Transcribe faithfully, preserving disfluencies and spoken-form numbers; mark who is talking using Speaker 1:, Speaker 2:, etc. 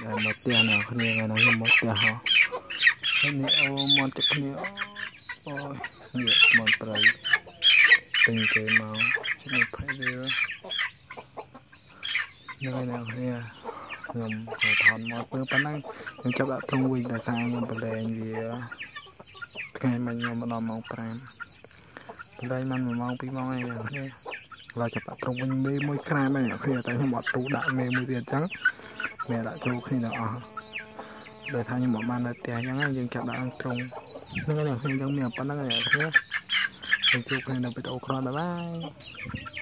Speaker 1: một tiền nào không nghe nó như một tiền họ cái này ô một cái này ôi nhiều một trái tình cái máu cái phải đưa nơi nào kia ngầm hồi thọn một bữa bán năng nhưng cho bạn thông quy là sang nhưng mà đèn gì ngày mình nhưng mà nó màu pram đây mình mà màu pi màu này nè là cho bạn thông quy mê môi cam này kia tại không bỏ tủ đại mê môi tiền trắng mẹ đã chú khi nào đời thay nhưng mà man là tiền nhá nhưng chặt bạn trông nơi nào khi giống mèo bán năng này kia chú khi nào bị tàu con là bye.